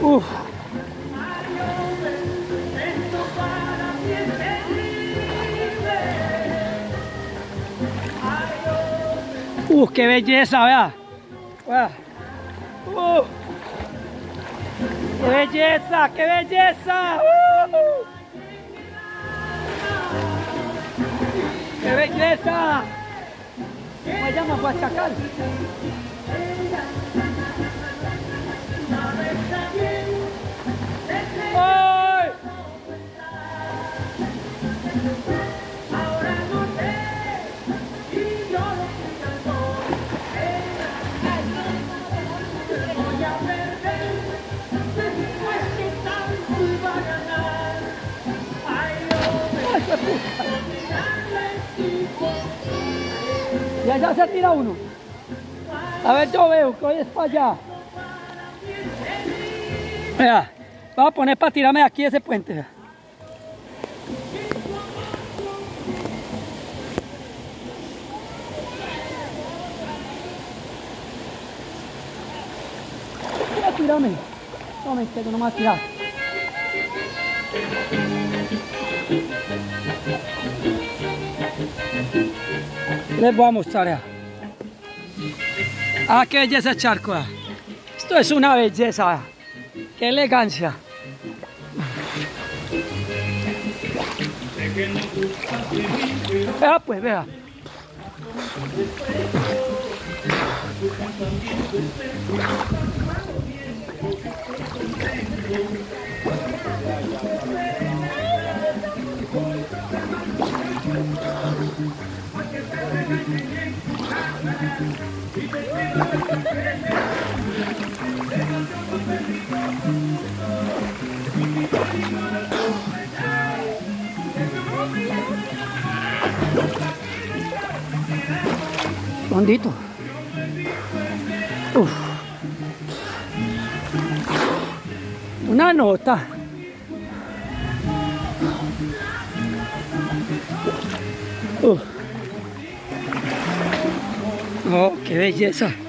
Uf. Qué belleza, vea. Vea. Qué belleza, qué belleza. Qué belleza. ¿Cómo se llama? Guachacal. ¡Ay! Y allá se tira uno. A ver, yo veo que hoy es para allá. Vea, vamos a poner para tirarme de aquí ese puente. Vea. Voy a tirarme. No me quedo, no me voy a tirar. Les voy a mostrar. Vea. Ah, qué belleza el charco. Vea. Esto es una belleza. Vea. Qué elegancia. Vea pues, vea. Bondito. Uf. Una nota. Oh, qué belleza.